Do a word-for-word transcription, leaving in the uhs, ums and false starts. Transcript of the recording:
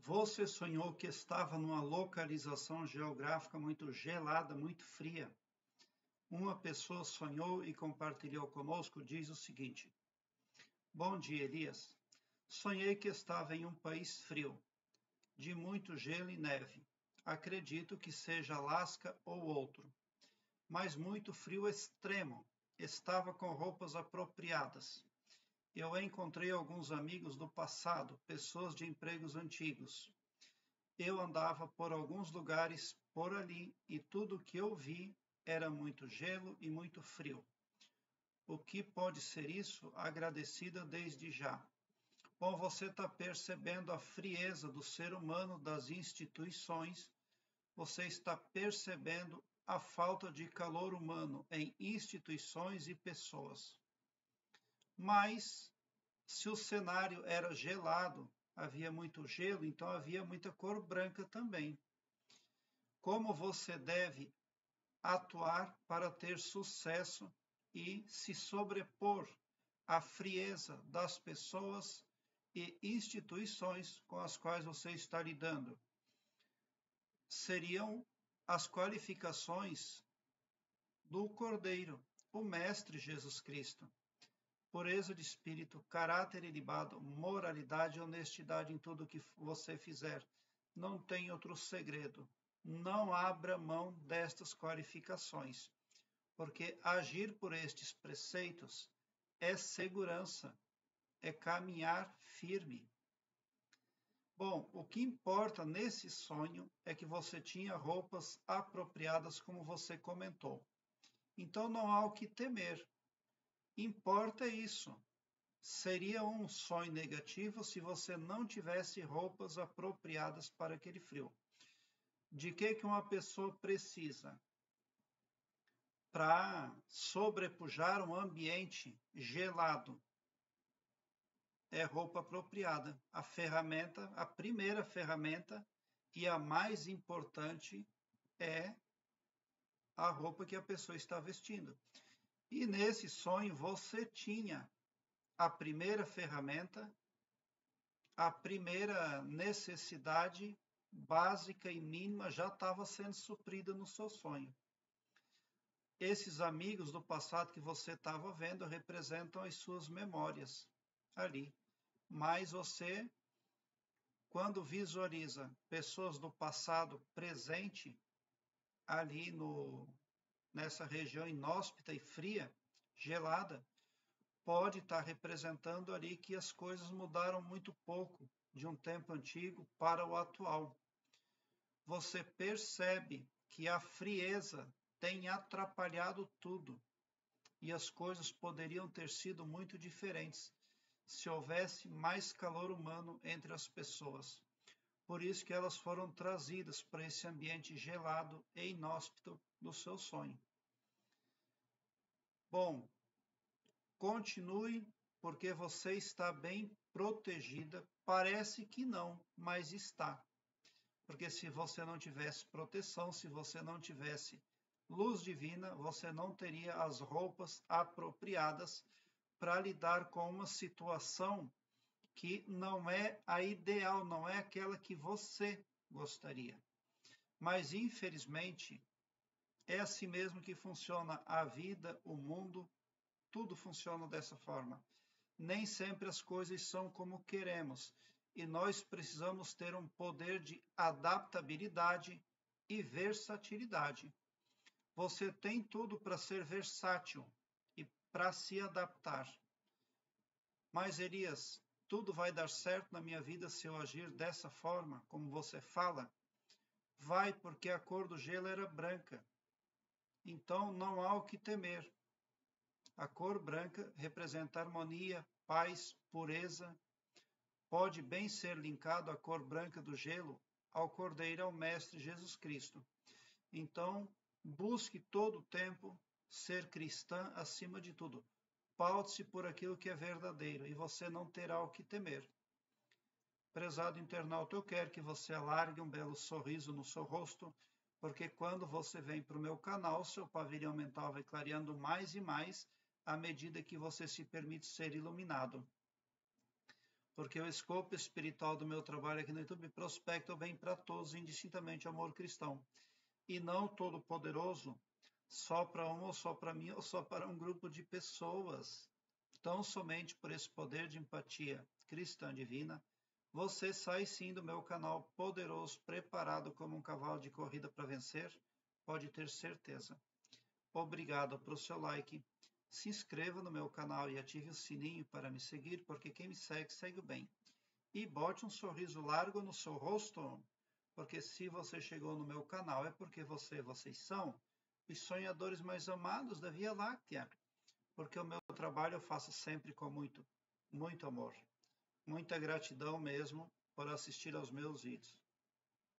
Você sonhou que estava numa localização geográfica muito gelada, muito fria? Uma pessoa sonhou e compartilhou conosco, diz o seguinte: Bom dia, Elias. Sonhei que estava em um país frio, de muito gelo e neve. Acredito que seja Alasca ou outro, mas muito frio extremo. Estava com roupas apropriadas. Eu encontrei alguns amigos do passado, pessoas de empregos antigos. Eu andava por alguns lugares por ali e tudo que eu vi era muito gelo e muito frio. O que pode ser isso? Agradecida desde já. Bom, você está percebendo a frieza do ser humano, das instituições, você está percebendo a falta de calor humano em instituições e pessoas. Mas, se o cenário era gelado, havia muito gelo, então havia muita cor branca também. Como você deve atuar para ter sucesso e se sobrepor à frieza das pessoas e instituições com as quais você está lidando? Seriam as qualificações do Cordeiro, o Mestre Jesus Cristo. Pureza de espírito, caráter ilibado, moralidade e honestidade em tudo que você fizer. Não tem outro segredo. Não abra mão destas qualificações, porque agir por estes preceitos é segurança, é caminhar firme. Bom, o que importa nesse sonho é que você tinha roupas apropriadas, como você comentou. Então não há o que temer. Importa isso. Seria um sonho negativo se você não tivesse roupas apropriadas para aquele frio. De que que uma pessoa precisa para sobrepujar um ambiente gelado? É roupa apropriada. A ferramenta, a primeira ferramenta e a mais importante é a roupa que a pessoa está vestindo. E nesse sonho você tinha a primeira ferramenta, a primeira necessidade básica e mínima já estava sendo suprida no seu sonho. Esses amigos do passado que você estava vendo representam as suas memórias ali. Mas você, quando visualiza pessoas do passado presente ali no, nessa região inóspita e fria, gelada, pode estar representando ali que as coisas mudaram muito pouco de um tempo antigo para o atual. Você percebe que a frieza tem atrapalhado tudo e as coisas poderiam ter sido muito diferentes se houvesse mais calor humano entre as pessoas. Por isso que elas foram trazidas para esse ambiente gelado e inóspito do seu sonho. Bom, continue, porque você está bem protegida. Parece que não, mas está. Porque se você não tivesse proteção, se você não tivesse luz divina, você não teria as roupas apropriadas para lidar com uma situação que não é a ideal, não é aquela que você gostaria. Mas, infelizmente, é assim mesmo que funciona a vida, o mundo, tudo funciona dessa forma. Nem sempre as coisas são como queremos, e nós precisamos ter um poder de adaptabilidade e versatilidade. Você tem tudo para ser versátil e para se adaptar. Mas, Elias, tudo vai dar certo na minha vida se eu agir dessa forma, como você fala? Vai, porque a cor do gelo era branca. Então não há o que temer. A cor branca representa harmonia, paz, pureza. Pode bem ser linkado à cor branca do gelo ao Cordeiro, ao Mestre Jesus Cristo. Então, busque todo o tempo ser cristã acima de tudo. Paute-se por aquilo que é verdadeiro e você não terá o que temer. Prezado internauta, eu quero que você alargue um belo sorriso no seu rosto, porque quando você vem para o meu canal, seu pavilhão mental vai clareando mais e mais à medida que você se permite ser iluminado. porque o escopo espiritual do meu trabalho aqui no YouTube prospecta o bem para todos, indistintamente o amor cristão, e não todo-poderoso, só para um, ou só para mim, ou só para um grupo de pessoas. Tão somente por esse poder de empatia cristã divina, você sai sim do meu canal poderoso, preparado como um cavalo de corrida para vencer, pode ter certeza. Obrigado pelo seu like, se inscreva no meu canal e ative o sininho para me seguir, porque quem me segue, segue o bem. E bote um sorriso largo no seu rosto, porque se você chegou no meu canal é porque você, vocês são os sonhadores mais amados da Via Láctea, porque o meu trabalho eu faço sempre com muito, muito amor. Muita gratidão mesmo por assistir aos meus vídeos.